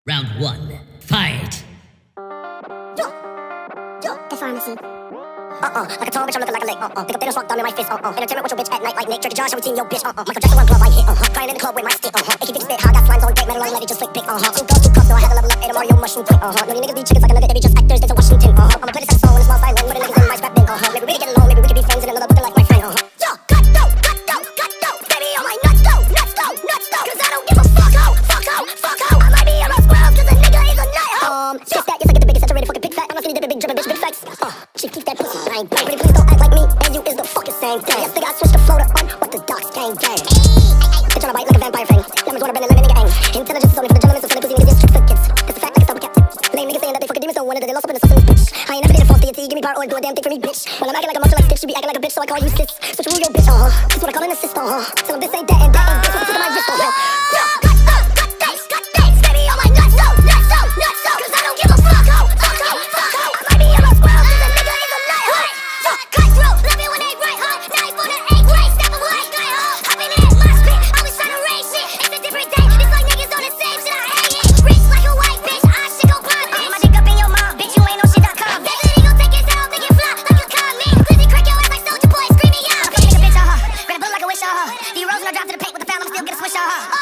Round one, fight! The pharmacy. Like a tall bitch, I'm looking like a lake. Pick up Thanos, walk down in my fist. Entertainment with your bitch at night like Nick. Drake Josh, routine, yo bitch. Michael Jackson, one glove, I hit. Crying in the club with my stick. Icky bitch spit, how I got slimes on great metal, let it just flick pick. Two girls, two cups, so I had to level up, ate a Mario mushroom quick. No, these niggas be chickens like a nugget, they be just actors, they to Washington. I'ma play this song in a small silent, with the niggas in my strap bin. Maybe we can get along, maybe we can be friends, and another looking like my friend. Yo, cut though, baby, all my nuts though, cause I don't give a fuck ho. I might be a rough squirrel, cause a nigga is a nut. Kiss that, yes, I get the biggest, saturated fucking big fat. I'm not skinny dipping, big dripping, bitch, big facts. She keep that pussy bang, pretty please don't act like me, and you is the fucking same thing. Yes, nigga, I switched the floater on what the docs gang. Bitch on a bite like a vampire thing. Numbers wanna bend and lemon nigga ang. Intelligence is only for the gentlemen, so for the pussy niggas, just trick for kids. That's a fact like a summer cat. Lame niggas saying that they fucking demons, don't want it, they lost up in the sauce in this bitch. I ain't never did a false deity, give me power or do a damn thing for me, bitch. When I'm acting like a monster like Stitch, you be acting like a bitch, so I call you sis. Switch rule your bitch, this is what I call an assist, Tell them this ain't that and that ain't this, what the fuck am I wrist, cut face, baby, all my nuts, cause I don't give a fuck, ho. I might be a rough squirrel, cause a nigga is a nut, cut through, love it when they right, knife on the eight way, step away, I've been in my spit, always trying to raise shit, it's a different day, it's like niggas on the same shit, I hate it, rich like a white bitch, I shit gon' pop, bitch, my dick up in your mouth, bitch, you ain't no shit.com, bitch, he gon' take his head, make it fly like a comet, glizzy crack your ass like Soulja Boy, screaming out, I'm a bitch, bitch, grab a book like a wish, D-Rose when I drop to the paint with the foul, I'ma still get a swish,